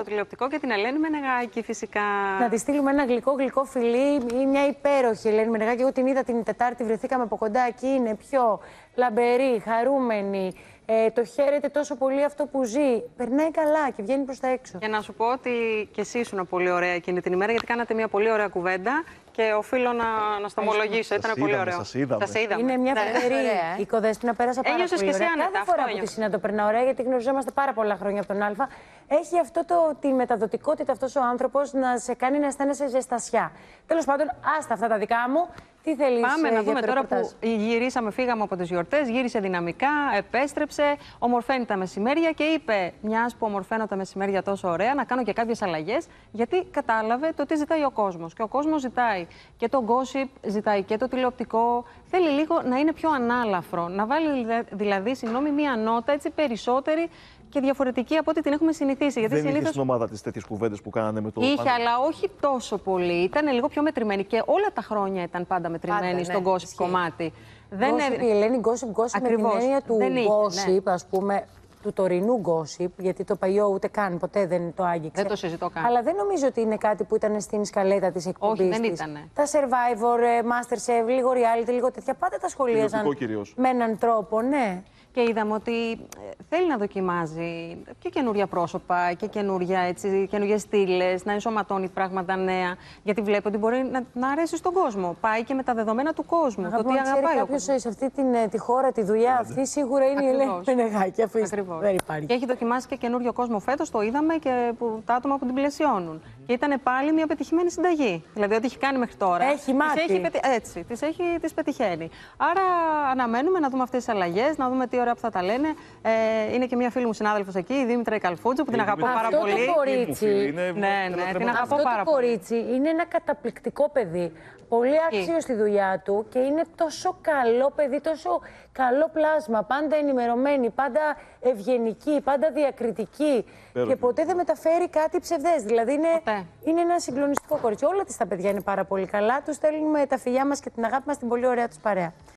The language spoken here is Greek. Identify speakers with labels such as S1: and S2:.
S1: στο τηλεοπτικό και την Ελένη Μενεγάκη, φυσικά.
S2: Να τη στείλουμε ένα γλυκό φιλί. Είναι μια υπέροχη Ελένη Μενεγάκη. Εγώ την είδα την Τετάρτη, βρεθήκαμε από κοντά εκεί. Είναι πιο λαμπερή, χαρούμενη. Το χαίρεται τόσο πολύ αυτό που ζει. Περνάει καλά και βγαίνει προς τα έξω.
S1: Και να σου πω ότι και εσύ ήσουν πολύ ωραία εκείνη την ημέρα, γιατί κάνατε μια πολύ ωραία κουβέντα και οφείλω να στο ομολογήσω. Ήταν πολύ ωραίο.
S3: Σας είδαμε.
S2: Είναι μια φοβερή οικοδέσποινα. Πέρασα πάρα
S1: Ένιωσες
S2: πολύ
S1: και εσύ
S2: ωραία.
S1: άνετα.
S2: Κάθε φορά που τη συναντώ περνάω ωραία, γιατί γνωριζόμαστε πάρα πολλά χρόνια από τον Α. Έχει αυτό τη μεταδοτικότητα αυτός ο άνθρωπος να σε κάνει να αισθάνεσαι ζεστασιά. Τέλος πάντων, άστα αυτά τα δικά μου. Τι θέλεις?
S1: Πάμε να δούμε τώρα
S2: ρεπορτάζ?
S1: που γυρίσαμε, φύγαμε από τις γιορτές, γύρισε δυναμικά, επέστρεψε, ομορφαίνει τα μεσημέρια και είπε, μιας που ομορφαίνω τα μεσημέρια τόσο ωραία, να κάνω και κάποιες αλλαγές, γιατί κατάλαβε το τι ζητάει ο κόσμος. Και ο κόσμος ζητάει και το gossip, ζητάει και το τηλεοπτικό, θέλει λίγο να είναι πιο ανάλαφρο, να βάλει δηλαδή, μία νότα έτσι περισσότερη και διαφορετική από ό,τι την έχουμε συνηθίσει. Γιατί
S3: δεν είχε στην ομάδα της τέτοιες κουβέντες που κάνανε με το
S1: είχε, αλλά όχι τόσο πολύ. Ήταν λίγο πιο μετρημένη και όλα τα χρόνια ήταν πάντα μετρημένη στον gossip κομμάτι.
S2: Η Ελένη gossip με την έννοια του gossip, ας πούμε, του τωρινού gossip, γιατί το παλιό ούτε καν ποτέ δεν το άγγιξε.
S1: Δεν το συζητώ καν.
S2: Αλλά δεν νομίζω ότι είναι κάτι που ήταν στην σκαλέτα της εκπομπής.
S1: Όχι, δεν ήτανε.
S2: Τα Survivor, Masterchef, λίγο reality, λίγο τέτοια, πάντα τα σχολίαζαν με έναν τρόπο, ναι.
S1: Και είδαμε ότι θέλει να δοκιμάζει και καινούρια πρόσωπα και καινούριες στήλες, να ενσωματώνει πράγματα νέα. Γιατί βλέπει ότι μπορεί να αρέσει στον κόσμο. Πάει και με τα δεδομένα του κόσμου. Το τι αγαπάει.
S2: Κάποιος σε αυτή τη χώρα, τη δουλειά αυτή, σίγουρα είναι η Ελένη Μενεγάκη.
S1: Δεν υπάρχει. Και έχει δοκιμάσει και καινούριο κόσμο φέτος, το είδαμε και τα άτομα που την πλαισιώνουν. Και ήταν πάλι μια πετυχημένη συνταγή. Δηλαδή, ό,τι έχει κάνει μέχρι τώρα.
S2: Έχει μάθει.
S1: Τις πετυχαίνει. Άρα, αναμένουμε να δούμε αυτές τις αλλαγές, να δούμε τι ωραία που θα τα λένε. Είναι και μια φίλη μου συνάδελφος εκεί, η Δήμητρα Καλφούτζου, που την αγαπώ πάρα πολύ.
S2: Αυτό το κορίτσι.
S1: Την αγαπώ πάρα πολύ.
S2: Αυτό το κορίτσι είναι ένα καταπληκτικό παιδί. Πολύ άξιο στη δουλειά του και είναι τόσο καλό παιδί, τόσο καλό πλάσμα. Πάντα ενημερωμένη, πάντα ευγενική, πάντα διακριτική. Και ποτέ δεν μεταφέρει κάτι ψευδές. Δηλαδή είναι ένα συγκλονιστικό κορίτσι. Όλα τα παιδιά είναι πάρα πολύ καλά. Τους στέλνουμε τα φιλιά μας και την αγάπη μας στην πολύ ωραία τους παρέα.